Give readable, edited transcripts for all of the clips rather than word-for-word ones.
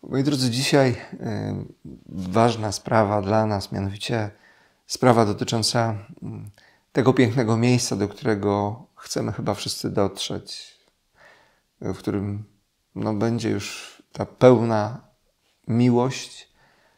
Moi drodzy, dzisiaj ważna sprawa dla nas, mianowicie sprawa dotycząca tego pięknego miejsca, do którego chcemy chyba wszyscy dotrzeć, w którym będzie już ta pełna miłość.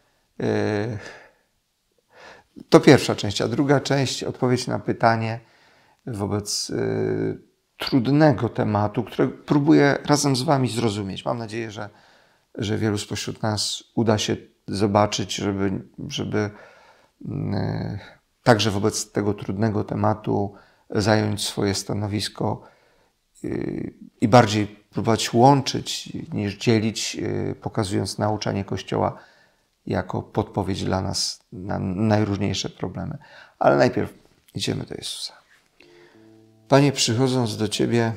To pierwsza część, a druga część odpowiedź na pytanie wobec trudnego tematu, który próbuję razem z wami zrozumieć. Mam nadzieję, że wielu spośród nas uda się zobaczyć, żeby także wobec tego trudnego tematu zająć swoje stanowisko i bardziej próbować łączyć niż dzielić, pokazując nauczanie Kościoła jako podpowiedź dla nas na najróżniejsze problemy. Ale najpierw idziemy do Jezusa. Panie, przychodząc do Ciebie,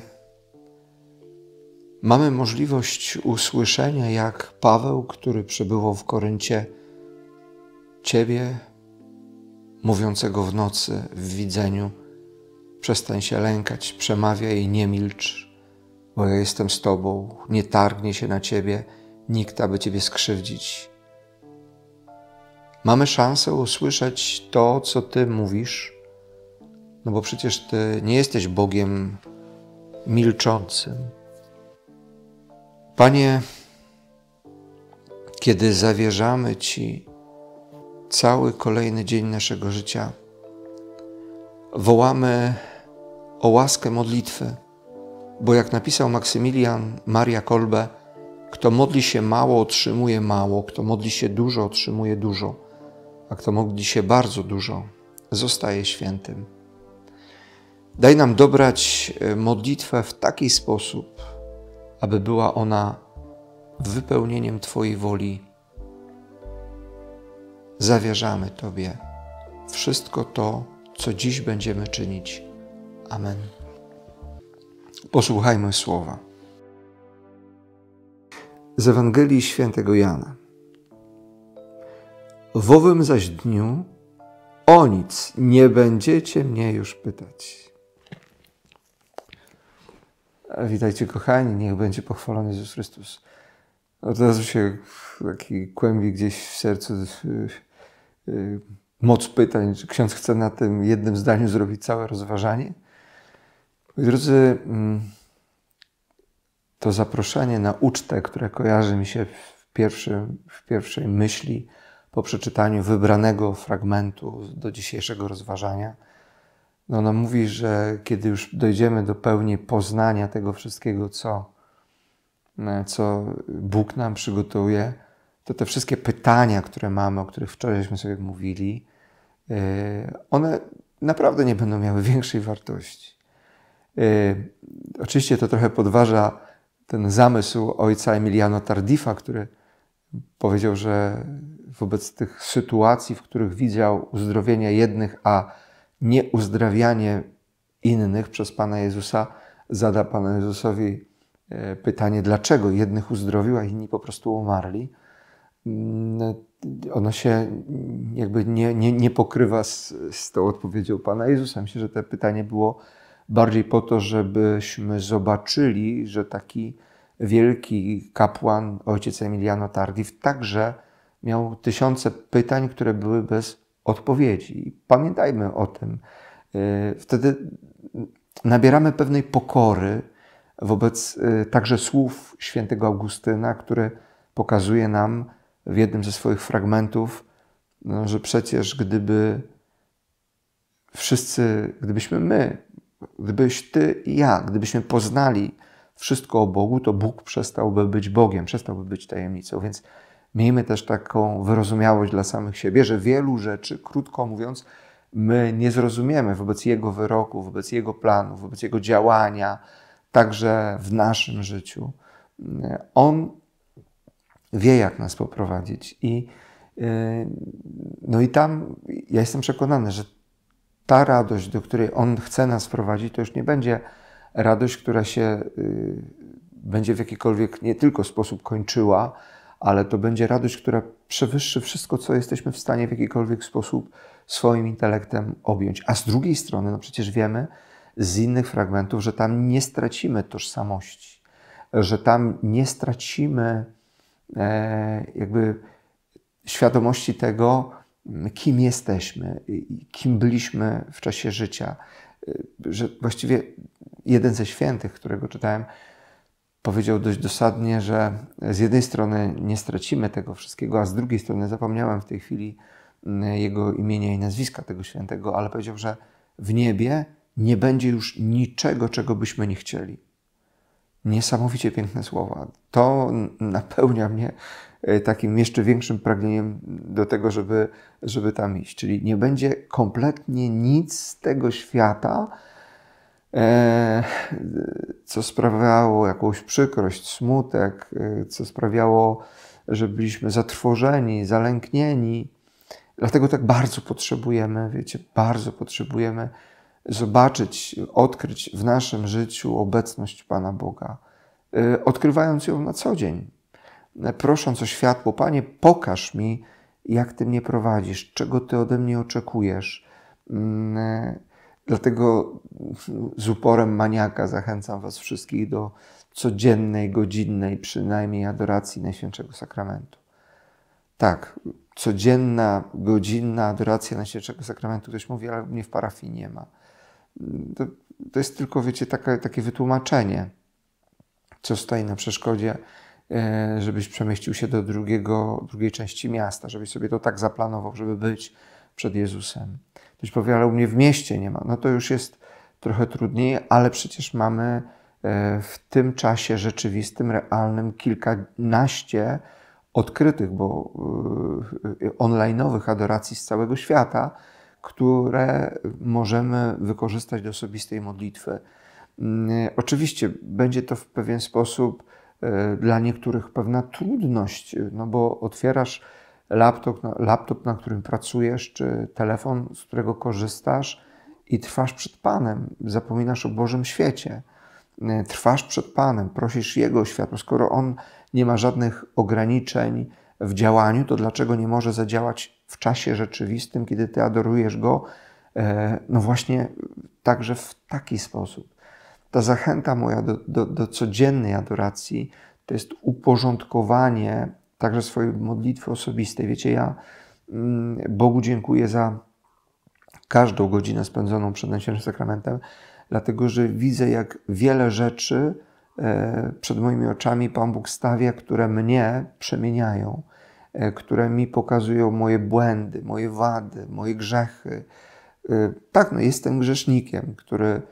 mamy możliwość usłyszenia, jak Paweł, który przebywał w Koryncie, Ciebie, mówiącego w nocy, w widzeniu: przestań się lękać, przemawiaj i nie milcz, bo ja jestem z Tobą, nie targnie się na Ciebie nikt, aby Ciebie skrzywdzić. Mamy szansę usłyszeć to, co Ty mówisz, no bo przecież Ty nie jesteś Bogiem milczącym. Panie, kiedy zawierzamy Ci cały kolejny dzień naszego życia, wołamy o łaskę modlitwy, bo jak napisał Maksymilian Maria Kolbe, kto modli się mało, otrzymuje mało, kto modli się dużo, otrzymuje dużo, a kto modli się bardzo dużo, zostaje świętym. Daj nam dobrać modlitwę w taki sposób, aby była ona wypełnieniem Twojej woli. Zawierzamy Tobie wszystko to, co dziś będziemy czynić. Amen. Posłuchajmy słowa. Z Ewangelii Świętego Jana. W owym zaś dniu o nic nie będziecie mnie już pytać. Witajcie, kochani, niech będzie pochwalony Jezus Chrystus. Od razu się taki kłębi gdzieś w sercu moc pytań, czy ksiądz chce na tym jednym zdaniu zrobić całe rozważanie. Moi drodzy, to zaproszenie na ucztę, które kojarzy mi się w pierwszej myśli po przeczytaniu wybranego fragmentu do dzisiejszego rozważania, ona mówi, że kiedy już dojdziemy do pełni poznania tego wszystkiego, co Bóg nam przygotuje, to te wszystkie pytania, które mamy, o których wczorajśmy sobie mówili, one naprawdę nie będą miały większej wartości. Oczywiście to trochę podważa ten zamysł ojca Emiliano Tardifa, który powiedział, że wobec tych sytuacji, w których widział uzdrowienie jednych, a nie uzdrawianie innych przez Pana Jezusa, zada Panu Jezusowi pytanie, dlaczego jednych uzdrowił, a inni po prostu umarli. Ono się jakby nie pokrywa z tą odpowiedzią Pana Jezusa. Myślę, że to pytanie było bardziej po to, żebyśmy zobaczyli, że taki wielki kapłan, ojciec Emiliano Tardif, także miał tysiące pytań, które były bez odpowiedzi. I pamiętajmy o tym. Wtedy nabieramy pewnej pokory wobec także słów świętego Augustyna, który pokazuje nam w jednym ze swoich fragmentów, że przecież gdybyśmy my, gdybyś ty i ja, gdybyśmy poznali wszystko o Bogu, to Bóg przestałby być Bogiem, przestałby być tajemnicą. Więc miejmy też taką wyrozumiałość dla samych siebie, że wielu rzeczy, krótko mówiąc, my nie zrozumiemy wobec Jego wyroku, wobec Jego planu, wobec Jego działania, także w naszym życiu. On wie, jak nas poprowadzić. I tam ja jestem przekonany, że ta radość, do której On chce nas prowadzić, to już nie będzie radość, która się będzie w jakikolwiek nie tylko sposób kończyła, ale to będzie radość, która przewyższy wszystko, co jesteśmy w stanie w jakikolwiek sposób swoim intelektem objąć. A z drugiej strony, przecież wiemy z innych fragmentów, że tam nie stracimy tożsamości, że tam nie stracimy jakby świadomości tego, kim jesteśmy, kim byliśmy w czasie życia. Że właściwie jeden ze świętych, którego czytałem, powiedział dość dosadnie, że z jednej strony nie stracimy tego wszystkiego, a z drugiej strony zapomniałem w tej chwili jego imienia i nazwiska tego świętego, ale powiedział, że w niebie nie będzie już niczego, czego byśmy nie chcieli. Niesamowicie piękne słowa. To napełnia mnie takim jeszcze większym pragnieniem do tego, żeby tam iść. Czyli nie będzie kompletnie nic z tego świata, co sprawiało jakąś przykrość, smutek, co sprawiało, że byliśmy zatrwożeni, zalęknieni. Dlatego tak bardzo potrzebujemy, wiecie, bardzo potrzebujemy zobaczyć, odkryć w naszym życiu obecność Pana Boga, odkrywając ją na co dzień, prosząc o światło. Panie, pokaż mi, jak Ty mnie prowadzisz, czego Ty ode mnie oczekujesz. Dlatego z uporem maniaka zachęcam Was wszystkich do codziennej, godzinnej przynajmniej adoracji Najświętszego Sakramentu. Tak, codzienna, godzinna adoracja Najświętszego Sakramentu. Ktoś mówi, ale mnie w parafii nie ma. To jest tylko, wiecie, takie wytłumaczenie, co stoi na przeszkodzie, żebyś przemieścił się do drugiej części miasta, żebyś sobie to tak zaplanował, żeby być przed Jezusem. Ktoś powie, ale u mnie w mieście nie ma. No to już jest trochę trudniej, ale przecież mamy w tym czasie rzeczywistym, realnym kilkanaście odkrytych, bo online'owych adoracji z całego świata, które możemy wykorzystać do osobistej modlitwy. Oczywiście będzie to w pewien sposób dla niektórych pewna trudność, no bo otwierasz laptop, na którym pracujesz, czy telefon, z którego korzystasz i trwasz przed Panem, zapominasz o Bożym świecie. Trwasz przed Panem, prosisz Jego o światło. Skoro On nie ma żadnych ograniczeń w działaniu, to dlaczego nie może zadziałać w czasie rzeczywistym, kiedy Ty adorujesz Go? No właśnie także w taki sposób. Ta zachęta moja do codziennej adoracji to jest uporządkowanie także swojej modlitwy osobistej. Wiecie, ja Bogu dziękuję za każdą godzinę spędzoną przed Najświętszym Sakramentem, dlatego że widzę, jak wiele rzeczy przed moimi oczami Pan Bóg stawia, które mnie przemieniają, które mi pokazują moje błędy, moje wady, moje grzechy. Tak, no jestem grzesznikiem, który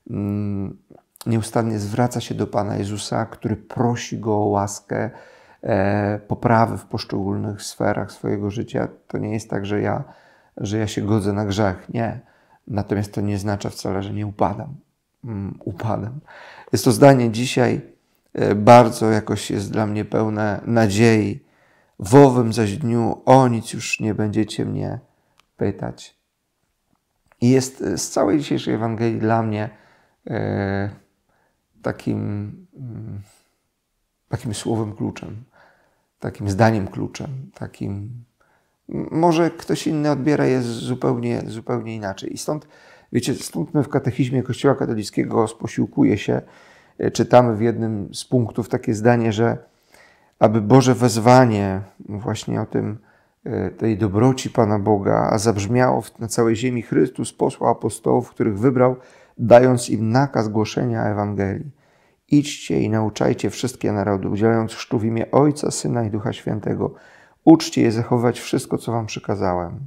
nieustannie zwraca się do Pana Jezusa, który prosi Go o łaskę, poprawy w poszczególnych sferach swojego życia. To nie jest tak, że ja się godzę na grzech. Nie. Natomiast to nie oznacza wcale, że nie upadam. Upadam. Jest to zdanie dzisiaj bardzo jakoś jest dla mnie pełne nadziei. W owym zaś dniu o nic już nie będziecie mnie pytać. I jest z całej dzisiejszej Ewangelii dla mnie takim słowem kluczem, takim zdaniem kluczem, takim... Może ktoś inny odbiera je zupełnie inaczej. I stąd, wiecie, stąd my w katechizmie Kościoła katolickiego posiłkuje się, czytamy w jednym z punktów takie zdanie, że aby Boże wezwanie właśnie o tej dobroci Pana Boga, a zabrzmiało na całej ziemi, Chrystus posłał apostołów, których wybrał, dając im nakaz głoszenia Ewangelii. Idźcie i nauczajcie wszystkie narody, udzielając chrztu w imię Ojca, Syna i Ducha Świętego. Uczcie je zachować wszystko, co wam przykazałem.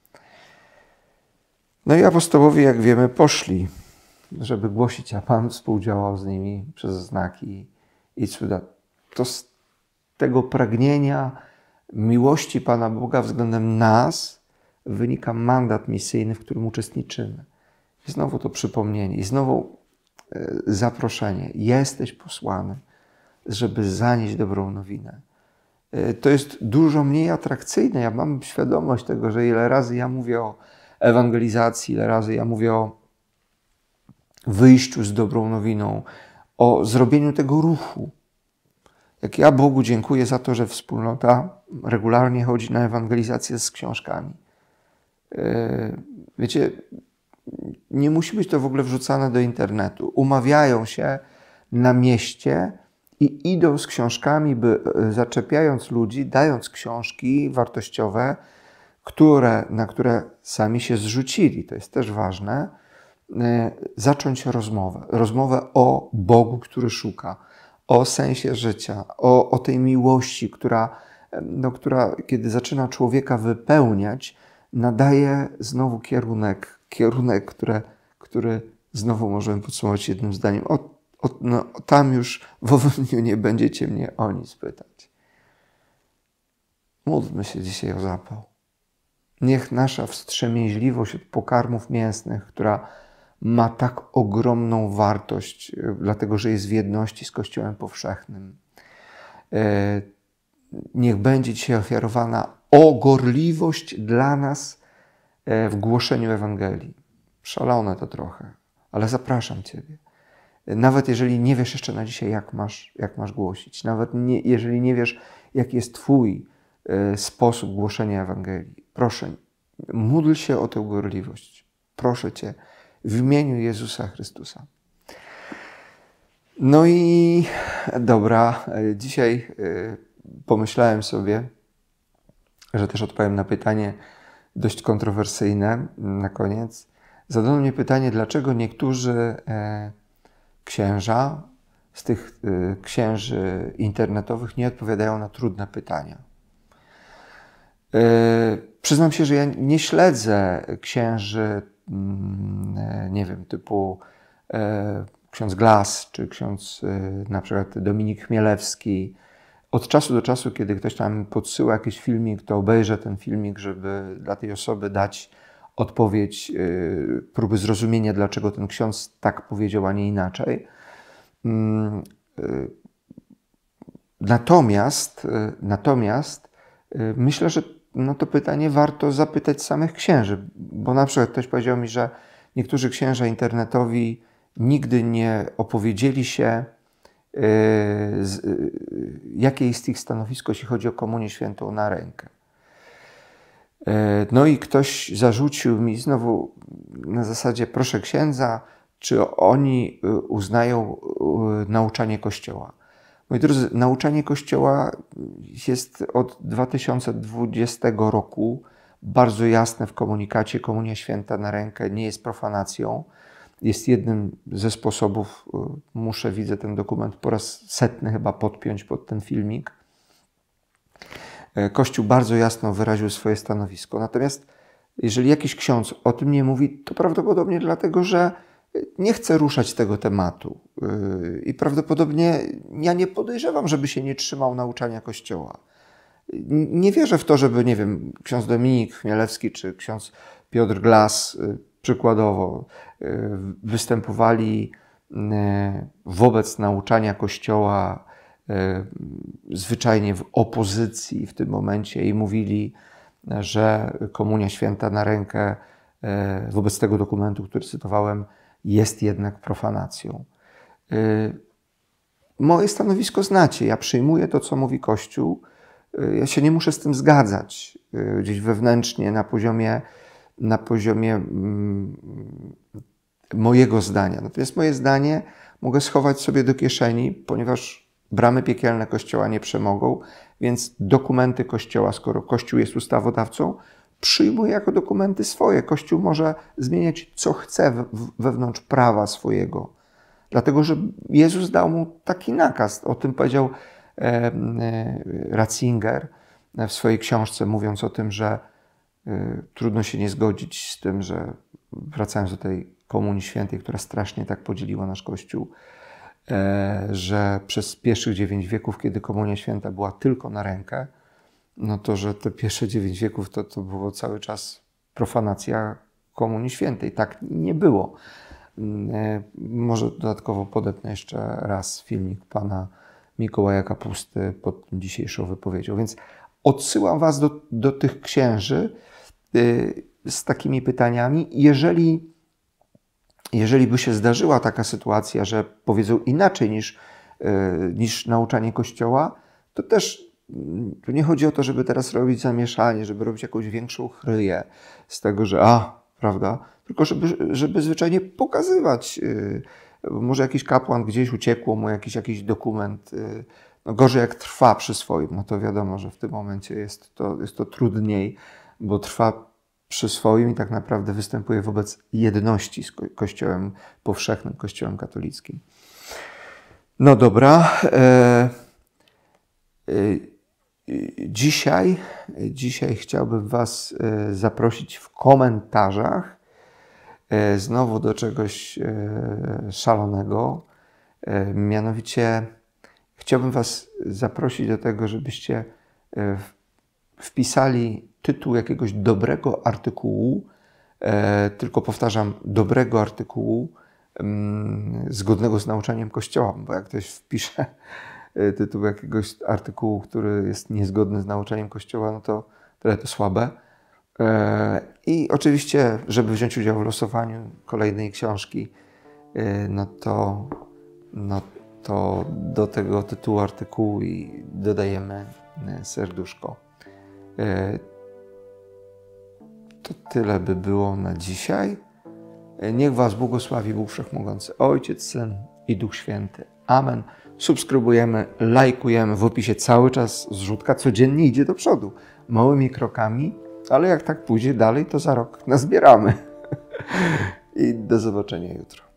No i apostołowie, jak wiemy, poszli, żeby głosić, a Pan współdziałał z nimi przez znaki i cuda. To z tego pragnienia miłości Pana Boga względem nas wynika mandat misyjny, w którym uczestniczymy. I znowu to przypomnienie, i znowu zaproszenie. Jesteś posłany, żeby zanieść dobrą nowinę. To jest dużo mniej atrakcyjne. Ja mam świadomość tego, że ile razy ja mówię o ewangelizacji, ile razy ja mówię o wyjściu z dobrą nowiną, o zrobieniu tego ruchu. Jak ja Bogu dziękuję za to, że wspólnota regularnie chodzi na ewangelizację z książkami. Wiecie, nie musi być to w ogóle wrzucane do internetu. Umawiają się na mieście i idą z książkami, zaczepiając ludzi, dając książki wartościowe, na które sami się zrzucili, to jest też ważne, zacząć rozmowę. Rozmowę o Bogu, który szuka, o sensie życia, o tej miłości, która, kiedy zaczyna człowieka wypełniać, nadaje znowu kierunek, który znowu możemy podsumować jednym zdaniem. Tam już w owym dniu nie będziecie mnie o nic pytać. Módlmy się dzisiaj o zapał. Niech nasza wstrzemięźliwość od pokarmów mięsnych, która ma tak ogromną wartość, dlatego że jest w jedności z Kościołem powszechnym, niech będzie dzisiaj ofiarowana gorliwość dla nas w głoszeniu Ewangelii. Szalone to trochę, ale zapraszam Ciebie. Nawet jeżeli nie wiesz jeszcze na dzisiaj, jak masz głosić, nawet jeżeli nie wiesz, jaki jest Twój sposób głoszenia Ewangelii, proszę, módl się o tę gorliwość. Proszę Cię, w imieniu Jezusa Chrystusa. No i dobra, dzisiaj pomyślałem sobie, że też odpowiem na pytanie dość kontrowersyjne na koniec. Zadano mnie pytanie, dlaczego niektórzy księża z tych księży internetowych nie odpowiadają na trudne pytania. Przyznam się, że ja nie śledzę księży, nie wiem, typu ksiądz Glas, czy ksiądz na przykład Dominik Chmielewski. Od czasu do czasu, kiedy ktoś tam podsyła jakiś filmik, to obejrzę ten filmik, żeby dla tej osoby dać odpowiedź, próby zrozumienia, dlaczego ten ksiądz tak powiedział, a nie inaczej. Natomiast myślę, że to pytanie warto zapytać samych księży, bo na przykład ktoś powiedział mi, że niektórzy księża internetowi nigdy nie opowiedzieli się, jakie jest ich stanowisko, jeśli chodzi o Komunię Świętą na rękę. No i ktoś zarzucił mi znowu na zasadzie, proszę księdza, czy oni uznają nauczanie Kościoła. Moi drodzy, nauczanie Kościoła jest od 2020 roku bardzo jasne w komunikacie. Komunia Święta na rękę nie jest profanacją. Jest jednym ze sposobów, widzę ten dokument po raz 100 chyba podpiąć pod ten filmik. Kościół bardzo jasno wyraził swoje stanowisko. Natomiast jeżeli jakiś ksiądz o tym nie mówi, to prawdopodobnie dlatego, że nie chce ruszać tego tematu. I prawdopodobnie ja nie podejrzewam, żeby się nie trzymał nauczania Kościoła. Nie wierzę w to, żeby, nie wiem, ksiądz Dominik Chmielewski czy ksiądz Piotr Glas przykładowo występowali wobec nauczania Kościoła zwyczajnie w opozycji w tym momencie i mówili, że Komunia Święta na rękę wobec tego dokumentu, który cytowałem, jest jednak profanacją. Moje stanowisko znacie. Ja przyjmuję to, co mówi Kościół. Ja się nie muszę z tym zgadzać gdzieś wewnętrznie na poziomie mojego zdania. Natomiast moje zdanie mogę schować sobie do kieszeni, ponieważ bramy piekielne Kościoła nie przemogą, więc dokumenty Kościoła, skoro Kościół jest ustawodawcą, przyjmuje jako dokumenty swoje. Kościół może zmieniać, co chce wewnątrz prawa swojego. Dlatego, że Jezus dał mu taki nakaz. O tym powiedział Ratzinger w swojej książce, mówiąc o tym, że trudno się nie zgodzić z tym, że wracając do tej Komunii Świętej, która strasznie tak podzieliła nasz Kościół, że przez pierwszych 9 wieków, kiedy Komunia Święta była tylko na rękę, no to, że te pierwsze 9 wieków to było cały czas profanacja Komunii Świętej. Tak nie było. Może dodatkowo podepnę jeszcze raz filmik pana Mikołaja Kapusty pod tym dzisiejszą wypowiedzią. Więc odsyłam was do tych księży z takimi pytaniami. Jeżeli by się zdarzyła taka sytuacja, że powiedzą inaczej niż nauczanie Kościoła, to też tu nie chodzi o to, żeby teraz robić zamieszanie, żeby robić jakąś większą chryję z tego, że prawda, tylko żeby zwyczajnie pokazywać Może jakiś kapłan gdzieś uciekło mu jakiś dokument. No gorzej jak trwa przy swoim, no to wiadomo, że w tym momencie jest to trudniej, bo trwa przy swoim i tak naprawdę występuje wobec jedności z Kościołem powszechnym, Kościołem katolickim. No dobra. Dzisiaj chciałbym Was zaprosić w komentarzach znowu do czegoś szalonego. Mianowicie chciałbym Was zaprosić do tego, żebyście wpisali tytuł jakiegoś dobrego artykułu, tylko powtarzam, dobrego artykułu zgodnego z nauczaniem Kościoła, bo jak ktoś wpisze tytuł jakiegoś artykułu, który jest niezgodny z nauczaniem Kościoła, no to tyle to słabe. I oczywiście, żeby wziąć udział w losowaniu kolejnej książki, no to do tego tytułu artykułu i dodajemy serduszko. To tyle by było na dzisiaj. Niech Was błogosławi Bóg Wszechmogący, Ojciec, Syn i Duch Święty. Amen. Subskrybujemy, lajkujemy. W opisie cały czas zrzutka codziennie idzie do przodu. Małymi krokami, ale jak tak pójdzie dalej, to za rok nazbieramy. I do zobaczenia jutro.